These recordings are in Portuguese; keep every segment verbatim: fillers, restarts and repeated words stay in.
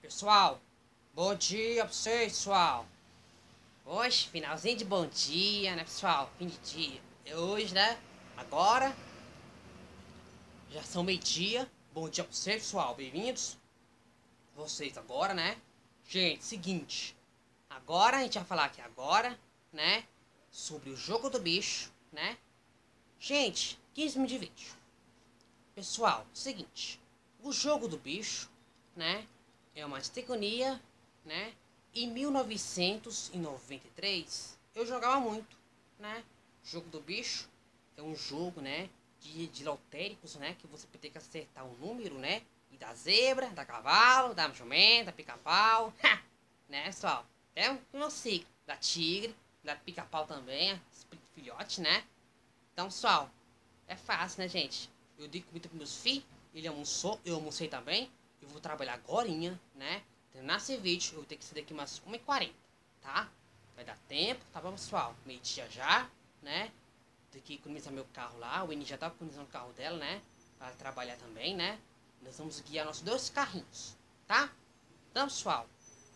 Pessoal, bom dia pra vocês, pessoal. Hoje, finalzinho de bom dia, né, pessoal? Fim de dia. É hoje, né? Agora, já são meio-dia. Bom dia pra vocês, pessoal. Bem-vindos. Vocês agora, né? Gente, seguinte. Agora, a gente vai falar aqui agora, né? Sobre o jogo do bicho, né? Gente, quinze minutos de vídeo. Pessoal, seguinte. O jogo do bicho, né? É uma antigonia, né? Em mil novecentos e noventa e três, eu jogava muito, né? Jogo do bicho é um jogo, né? De, de lotéricos, né? Que você tem que acertar um número, né? E da zebra, da cavalo, da jumenta, da pica-pau, né, pessoal? É um, um ciclo. Da tigre, da pica-pau também, filhote, né? Então, pessoal, é fácil, né, gente? Eu digo muito com meus filhos, ele almoçou, eu almocei também. Eu vou trabalhar agorinha, né? Terminar esse vídeo, eu vou ter que sair daqui umas uma e quarenta, tá? Vai dar tempo, tá bom, pessoal? Meio dia já, né? Tem que economizar meu carro lá. O Eni já tá economizando o carro dela, né? Para trabalhar também, né? Nós vamos guiar nossos dois carrinhos, tá? Então, pessoal,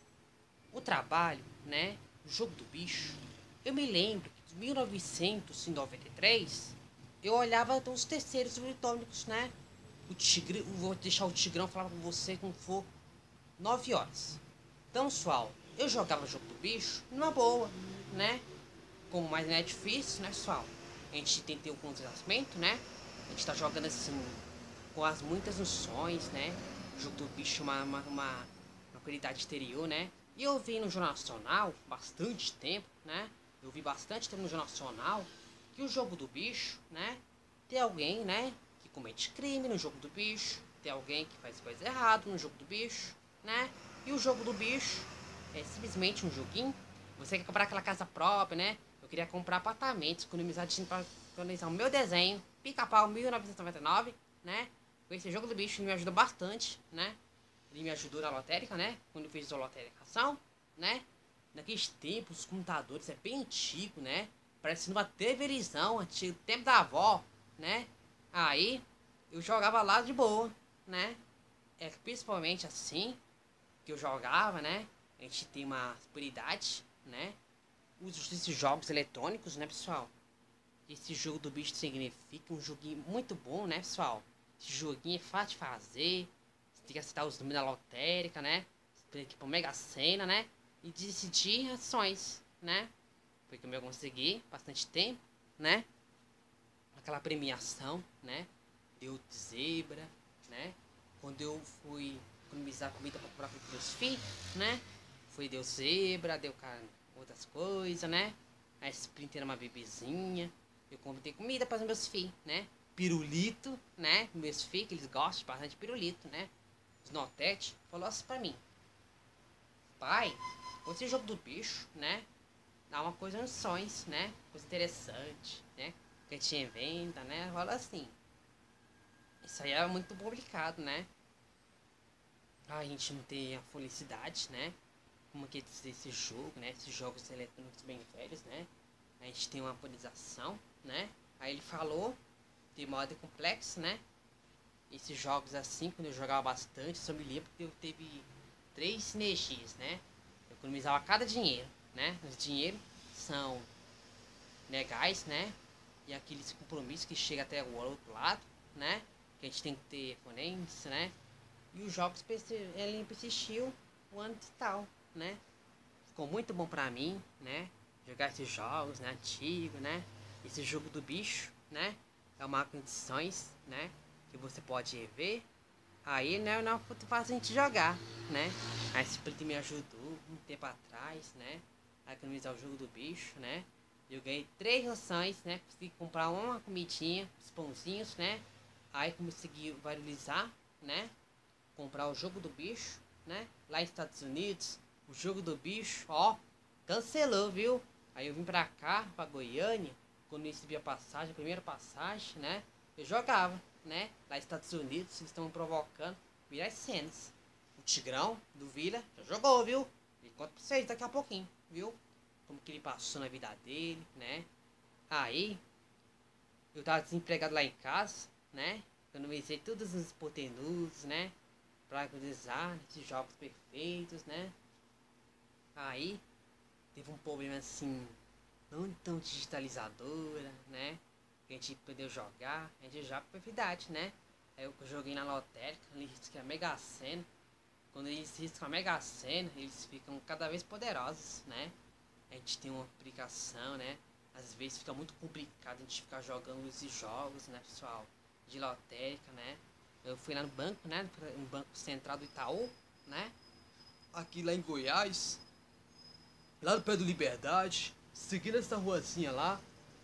o trabalho, né? O jogo do bicho. Eu me lembro que em mil novecentos e noventa e três eu olhava os terceiros britânicos, né? O tigre, vou deixar o Tigrão falar com você quando for nove horas. Então, pessoal, eu jogava o jogo do bicho numa boa, né? Como mais não é difícil, né, pessoal? A gente tem que ter o conhecimento, né? A gente tá jogando assim, com as muitas noções, né? O jogo do bicho é uma, uma, uma, uma qualidade exterior, né? E eu vi no Jornal Nacional, bastante tempo, né? Eu vi bastante tempo no Jornal Nacional que o jogo do bicho, né? Tem alguém, né? Que comete crime no jogo do bicho. Tem alguém que faz coisa errada no jogo do bicho, né? E o jogo do bicho é simplesmente um joguinho. Você quer comprar aquela casa própria, né? Eu queria comprar apartamentos, economizar dinheiro para economizar o meu desenho, Pica-Pau mil novecentos e noventa e nove, né? Com esse jogo do bicho ele me ajudou bastante, né? Ele me ajudou na lotérica, né? Quando eu fiz a lotéricação, né? Naqueles tempos, os computadores é bem antigo, né? Parece uma televisão, antigo, tempo da avó, né? Aí, eu jogava lá de boa, né? É principalmente assim que eu jogava, né? A gente tem uma prioridade, né? Uso desses jogos eletrônicos, né, pessoal? Esse jogo do bicho significa um joguinho muito bom, né, pessoal? Esse joguinho é fácil de fazer. Você tem que acertar os números da lotérica, né? Você tem que ir pra Mega Sena, né? E decidir ações, né? Foi como eu consegui bastante tempo, né? Aquela premiação, né? Deu zebra, né? Quando eu fui economizar comida para comprar para meus filhos, né? Foi deu zebra, deu outras coisas, né? A Splinter era uma bebezinha. Eu comprei comida para os meus filhos, né? Pirulito, né? Meus filhos, que eles gostam bastante de pirulito, né? Os Notete falou assim pra mim: pai, esse jogo do bicho, né? Dá uma coisa nos sonhos, né? Coisa interessante, né? Que a gente inventa, né? Rola assim. Isso aí é muito complicado, né? A gente não tem a felicidade, né? Como que esse, esse jogo, né? Esses jogos eletrônicos bem velhos, né? A gente tem uma atualização, né? Aí ele falou de modo complexo, né? Esses jogos assim, quando eu jogava bastante, só me lembro que eu teve três sinergias, né? Eu economizava cada dinheiro, né? Os dinheiros são legais, né? E aqueles compromissos que chega até o outro lado, né? Que a gente tem que ter fonência, né? E os jogos ele persistiu o ano e tal, né? Ficou muito bom pra mim, né? Jogar esses jogos, né? Antigo, né? Esse jogo do bicho, né? É uma condições, né? Que você pode ver. Aí, né? Não é fácil a gente jogar, né? A Split me ajudou um tempo atrás, né? A economizar o jogo do bicho, né? Eu ganhei três rações, né? Consegui comprar uma comidinha, os pãozinhos, né? Aí consegui valorizar, né? Comprar o jogo do bicho, né? Lá nos Estados Unidos, o jogo do bicho, ó, cancelou, viu? Aí eu vim pra cá, pra Goiânia, quando eu recebi a passagem, a primeira passagem, né? Eu jogava, né? Lá nos Estados Unidos, eles estão provocando virar as cenas. O Tigrão do Vila já jogou, viu? E conto pra vocês daqui a pouquinho, viu? Como que ele passou na vida dele, né? Aí, eu tava desempregado lá em casa, né? Eu não todos os hipotenusos, né? pra utilizar esses jogos perfeitos, né? Aí teve um problema assim, não tão digitalizadora, né? Que a gente perdeu jogar, a gente joga com perfeitidade, né? Aí eu joguei na lotérica, eles riscam a Mega Sena. Quando eles riscam a Mega Sena, eles ficam cada vez poderosos, né? A gente tem uma aplicação, né? Às vezes fica muito complicado a gente ficar jogando esses jogos, né, pessoal? De lotérica, né? Eu fui lá no banco, né? No Banco Central do Itaú, né? Aqui lá em Goiás, lá no pé do Liberdade, seguindo essa ruazinha lá,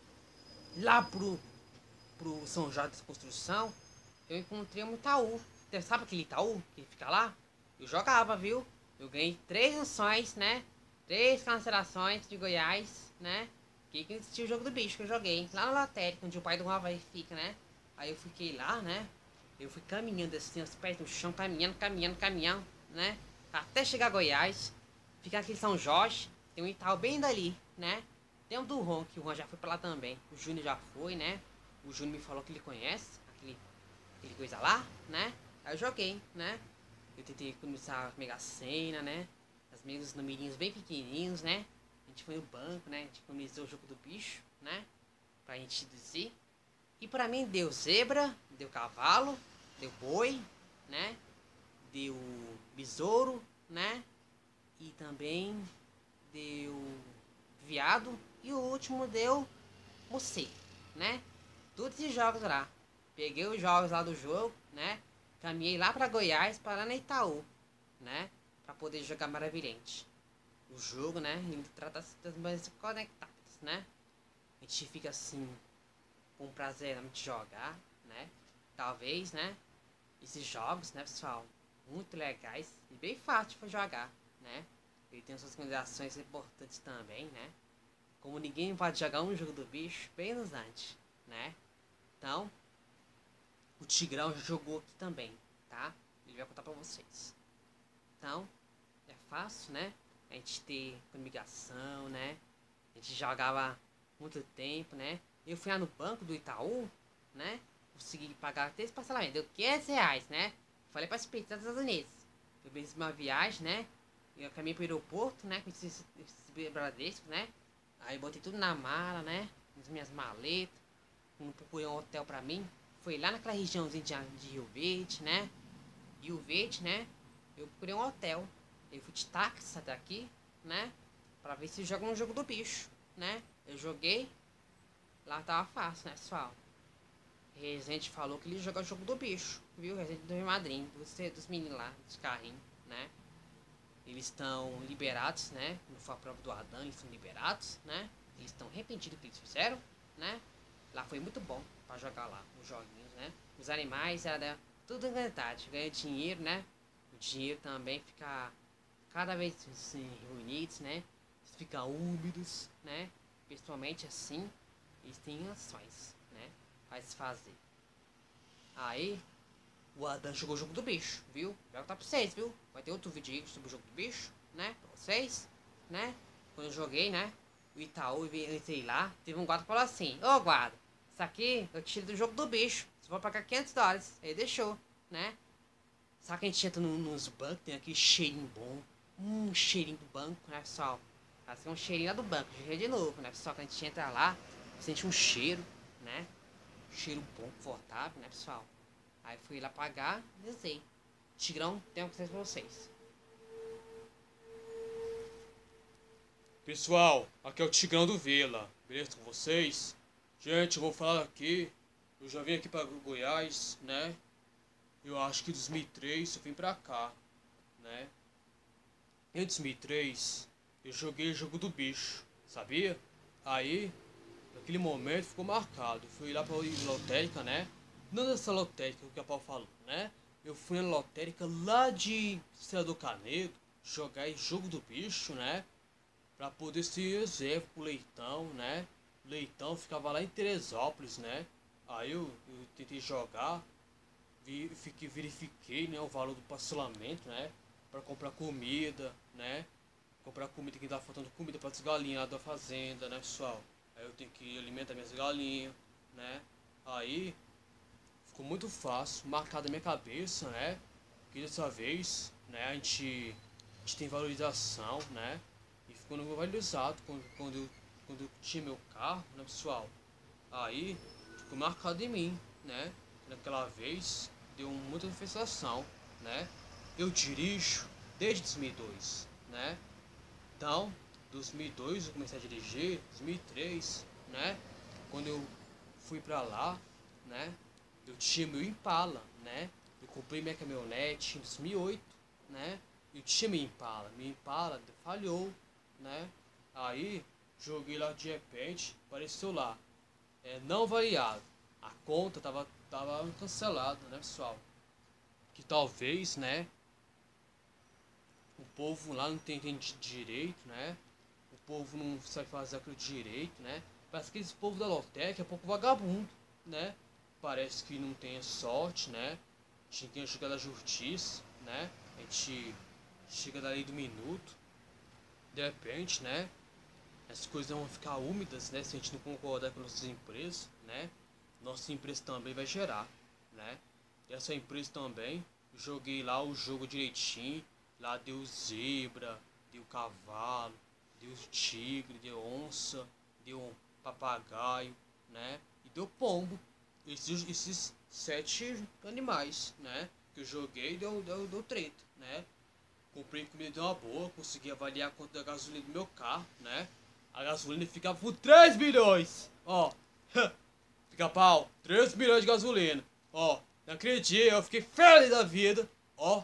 lá pro, pro São Jorge da Construção, eu encontrei um Itaú. Você sabe aquele Itaú que fica lá? Eu jogava, viu? Eu ganhei três nações, né? Três cancelações de Goiás, né? Que que assistiu o jogo do bicho que eu joguei. Lá na lotérica, onde o pai do Havaí fica, né? Aí eu fiquei lá, né? Eu fui caminhando assim, os pés no chão, caminhando, caminhando, caminhando, né? Até chegar a Goiás. Ficar aqui em São Jorge. Tem um Itaú bem dali, né? Tem um do Ron, que o Ron já foi pra lá também. O Júnior já foi, né? O Júnior me falou que ele conhece aquele, aquele coisa lá, né? Aí eu joguei, né? Eu tentei começar a Mega Sena, né? As megas numerinhos bem pequenininhos, né? A gente foi no banco, né? A gente começou o jogo do bicho, né? Pra gente dizer. E pra mim deu zebra, deu cavalo, deu boi, né? Deu besouro, né? E também deu viado. E o último deu morcego, né? Todos esses jogos lá. Peguei os jogos lá do jogo, né? Caminhei lá pra Goiás, para na Itaú, né? Pra poder jogar Maravilhante. O jogo, né? Ele trata das mais conectadas, né? A gente fica assim, com prazer de jogar, né? Talvez, né? Esses jogos, né, pessoal? Muito legais e bem fácil para jogar, né? Ele tem suas considerações importantes também, né? Como ninguém pode jogar um jogo do bicho, bem nos antes, né? Então, o Tigrão já jogou aqui também, tá? Ele vai contar pra vocês. Então, é fácil, né? A gente ter comunicação, né? A gente jogava muito tempo, né? Eu fui lá no banco do Itaú, né? Consegui pagar até esse parcelamento. Deu quinhentos reais, né? Falei para as dos Estados Unidos. Eu fiz uma viagem, né? Eu caminhei pro aeroporto, né? Com esses, esses Bradesco, né? Aí botei tudo na mala, né? As minhas maletas. Não procurei um hotel pra mim. Foi lá naquela regiãozinha de, de Rio Verde, né? Rio Verde, né? Eu procurei um hotel. Eu fui de táxi até aqui, né? Pra ver se joga um jogo do bicho, né? Eu joguei. Lá tava fácil, né, pessoal? Resende falou que ele joga o jogo do bicho, viu? Resende do meu madrinho, dos, dos meninos lá, dos carrinhos, né? Eles estão liberados, né? Não foi a prova do Adão, eles estão liberados, né? Eles estão arrependidos do que eles fizeram, né? Lá foi muito bom pra jogar lá, os joguinhos, né? Os animais, era tudo verdade, ganha dinheiro, né? O dinheiro também fica cada vez assim, reunidos, né? Eles ficam úmidos, né? Principalmente assim, eles têm ações, né? Pra se fazer. Aí, o Adam jogou o jogo do bicho, viu? Já tá pra vocês, viu? Vai ter outro vídeo aí sobre o jogo do bicho, né? Pra vocês, né? Quando eu joguei, né? O Itaú, eu entrei lá, teve um guarda que falou assim: Ô guarda, isso aqui eu tiro do jogo do bicho. Você vai pagar quinhentos dólares. Aí deixou, né? Sabe que a gente entra no, nos bancos, tem aquele cheirinho bom. Hum, cheirinho do banco, né, pessoal? Assim, um cheirinho lá do banco, cheio de novo, né, pessoal? Quando a gente entra lá, sente um cheiro, né? Cheiro bom, confortável, né, pessoal? Aí fui lá pagar e usei. Tigrão, tenho que dizer pra vocês. Pessoal, aqui é o Tigrão do Vila, beleza com vocês? Gente, eu vou falar aqui, eu já vim aqui pra Goiás, né? Eu acho que em dois mil e três eu vim pra cá, né? Em dois mil e três eu joguei o jogo do bicho, sabia? Aí, naquele momento ficou marcado, fui lá pra lotérica, né? Não nessa lotérica que a Paulo falou, né? Eu fui na lotérica lá de Senador Canedo, jogar jogo do bicho, né? Pra poder ser reserva pro Leitão, né? Leitão ficava lá em Teresópolis, né? Aí eu, eu tentei jogar, vi, fiquei, verifiquei, né, o valor do parcelamento, né? Pra comprar comida, né? Comprar comida que tava faltando comida para as galinhas lá da fazenda, né, pessoal? Aí eu tenho que alimentar minhas galinhas, né? Aí ficou muito fácil, marcado na minha cabeça, né? que dessa vez, né, a gente, a gente tem valorização, né, e ficou valorizado quando, quando, eu, quando eu tinha meu carro, né, pessoal. Aí, ficou marcado em mim, né, naquela vez, deu muita sensação, né, eu dirijo desde dois mil e dois, né, então, dois mil e dois eu comecei a dirigir, dois mil e três, né, quando eu fui pra lá, né, eu tinha meu Impala, né, eu comprei minha caminhonete em dois mil e oito, né, eu tinha meu Impala, meu Impala falhou, né, aí joguei lá de repente, apareceu lá, é, não avaliado, a conta tava, tava cancelada, né, pessoal, que talvez, né, o povo lá não tem, tem direito, né, o povo não sabe fazer aquilo direito, né, parece que esse povo da lotérica é um pouco vagabundo, né, parece que não tem sorte, né, a gente tem que chegar da justiça, né, a gente chega da lei do minuto, de repente, né, as coisas vão ficar úmidas, né, se a gente não concordar com nossas empresas, né, nossa empresa também vai gerar, né, e essa empresa também, joguei lá o jogo direitinho, lá deu zebra, deu cavalo, deu tigre, deu onça, deu um papagaio, né, e deu pombo, esses, esses sete animais, né, que eu joguei deu, deu, deu treta, né, comprei comida de uma boa, consegui avaliar quanto da gasolina do meu carro, né, a gasolina ficava por três milhões, ó, fica pau, três milhões de gasolina, ó, naquele dia eu fiquei feliz da vida, ó,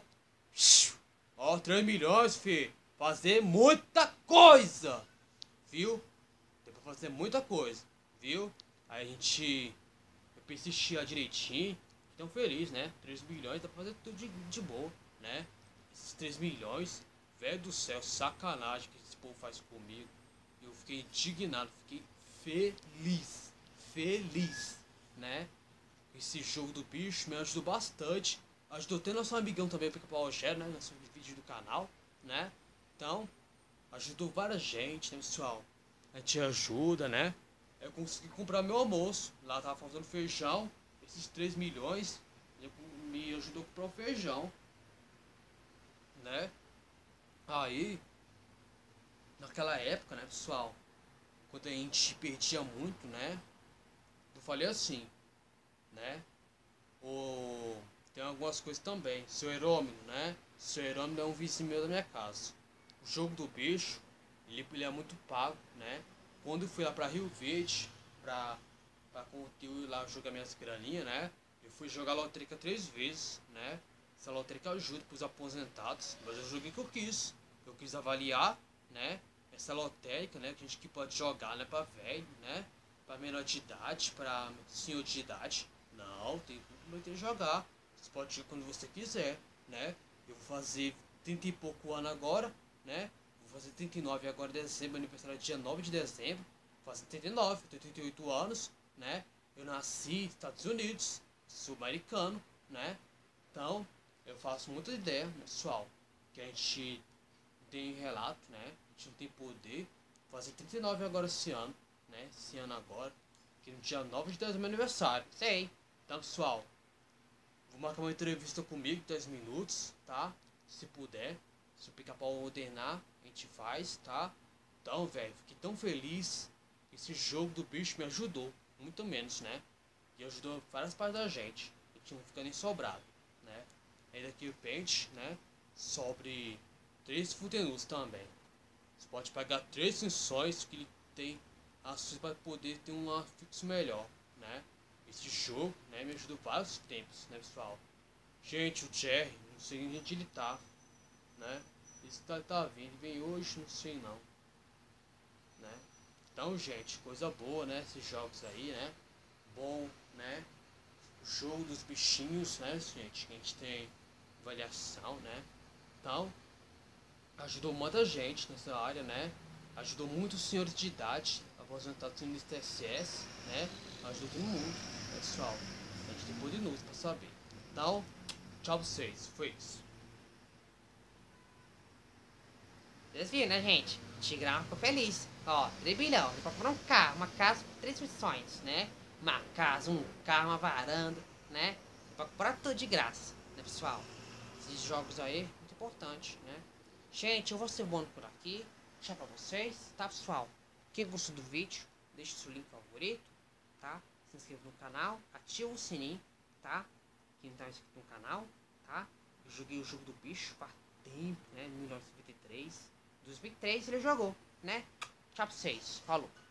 ó, três milhões, filho, fazer muita coisa, viu, deu pra fazer muita coisa, viu, aí a gente, eu persistir lá direitinho, tão feliz, né, três milhões, dá pra fazer tudo de, de boa, né, esses três milhões, velho do céu, sacanagem que esse povo faz comigo. Eu fiquei indignado, fiquei feliz, feliz, né? Esse jogo do bicho me ajudou bastante. Ajudou até nosso amigão também, o Pica-Pau Rogério, né? Nosso vídeo do canal, né? Então, ajudou várias gente, né, pessoal? A gente ajuda, né? Eu consegui comprar meu almoço. Lá tava faltando feijão. Esses três milhões me ajudou a comprar o feijão, né? Aí, naquela época, né, pessoal, quando a gente perdia muito, né, eu falei assim, né, o... tem algumas coisas também, seu Herônimo, né, seu Herônimo é um vizinho meu da minha casa, o jogo do bicho, ele, ele é muito pago, né, quando eu fui lá pra Rio Verde, pra, pra conteúdo lá jogar minhas graninhas, né, eu fui jogar lotérica três vezes, né, essa lotérica ajuda pros aposentados, mas eu joguei o que eu quis, eu quis avaliar, né, essa lotérica, né, que a gente que pode jogar, né, pra velho, né, pra menor de idade, pra senhor de idade, não, tem tudo que jogar, você pode jogar quando você quiser, né, eu vou fazer trinta e pouco ano agora, né, vou fazer trinta e nove agora em dezembro, aniversário dia nove de dezembro, vou fazer trinta e nove, tenho trinta e oito anos, né, eu nasci nos Estados Unidos, sou americano, né, então, eu faço muita ideia, né, pessoal, que a gente tem relato, né, a gente não tem poder, vou fazer trinta e nove agora esse ano, né, esse ano agora, que no dia nove de dezembro é meu aniversário, sei. Então, pessoal, vou marcar uma entrevista comigo, dez minutos, tá, se puder, se o Pica-Pau ordenar, a gente faz, tá. Então, velho, fiquei tão feliz, esse jogo do bicho me ajudou, muito menos, né, e ajudou várias partes da gente, a gente não fica nem sobrado, né. Aí daqui o pente, né, sobre três futenus também. Você pode pagar três funções que ele tem ações para poder ter um fixo melhor, né. Esse jogo, né, me ajudou vários tempos, né, pessoal. Gente, o Jerry, não sei onde ele tá, né. Esse tá, tá vindo, vem hoje, não sei não, né. Então, gente, coisa boa, né, esses jogos aí, né, bom, né. O jogo dos bichinhos, né, gente, que a gente tem avaliação, né, então, ajudou muita gente nessa área, né, ajudou muitos senhores de idade, aposentados no I N S S, né, ajudou todo mundo, né, pessoal, a gente tem poder inútil pra saber. Então, tchau pra vocês, foi isso. Vocês viram, né, gente? O Tigrão ficou feliz. Ó, três bilhões, pra comprar um carro, uma casa com três missões, né? Uma casa, um carro, uma varanda, né? Pra comprar tudo de graça, né, pessoal? Esses jogos aí, muito importante, né? Gente, eu vou ser bom por aqui. Deixar pra vocês, tá, pessoal? Quem gostou do vídeo, deixa o seu link favorito, tá? Se inscreva no canal, ativa o sininho, tá? Quem não tá inscrito no canal, tá? Eu joguei o jogo do bicho faz tempo, né? mil novecentos e noventa e três. dois mil e três ele jogou, né? Tchau pra vocês. Falou.